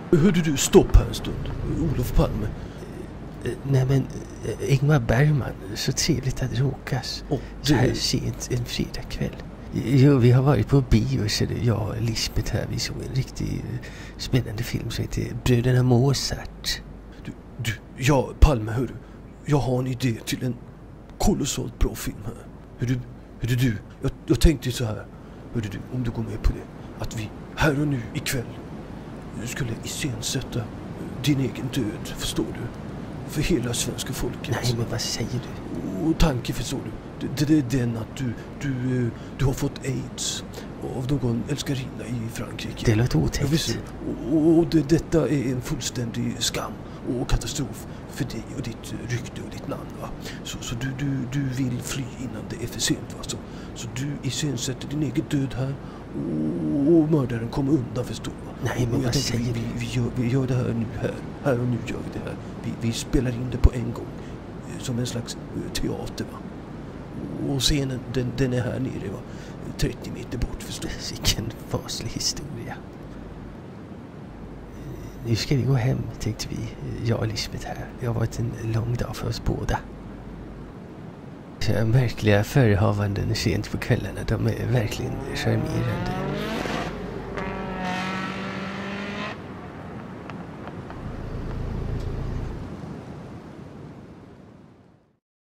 Hörde du, stopp här en stund. Olof Palme. Nej men, Ingmar Bergman, så trevligt att råkas. Så här sent en fredagkväll. Jo, vi har varit på bio, så jag och Lisbeth här, vi såg en riktigt spännande film som heter Bröderna Mozart. Ja, Palme, hör du. Jag har en idé till en kolossalt bra film här. Hörde du, jag tänkte så här. Hörde du, om du går med på det, att vi här och nu ikväll skulle iscensätta din egen död, förstår du? För hela svenska folket. Nej, men vad säger du? Och tanke, förstår du? Det är den att du har fått AIDS av någon älskarinna i Frankrike. Det låter otäckt. Och detta är en fullständig skam och katastrof för dig och ditt rykte och ditt namn, va? Så du vill fly innan det är för sent, va? Så du iscensätter din egen död här och mördaren kommer undan, förstår du? Nej, men vad säger du? Vi gör det här nu, här och nu gör vi det här. Vi spelar in det på en gång, som en slags teater, va? Och scenen, den är här nere, va? 30 meter bort, förstår du? Vilken faslig historia. Nu ska vi gå hem, tänkte vi. Jag och Lisbeth här. Det har varit en lång dag för oss båda. Så märkliga förehavanden sent på kvällarna, de är verkligen charmerande.